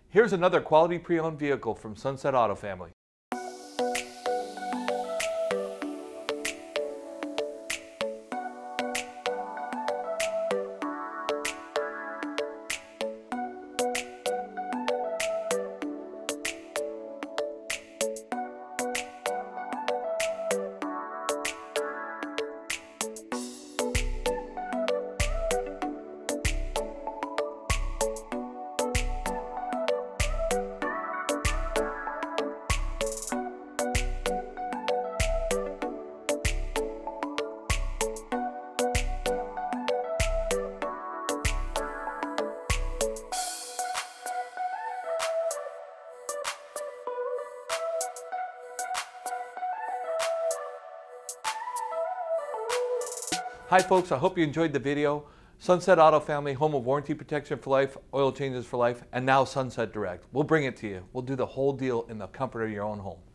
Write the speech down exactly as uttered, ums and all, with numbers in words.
Here's another quality pre-owned vehicle from Sunset Auto Family. Hi folks, I hope you enjoyed the video. Sunset Auto Family, home of warranty protection for life, oil changes for life, and now Sunset Direct. We'll bring it to you. We'll do the whole deal in the comfort of your own home.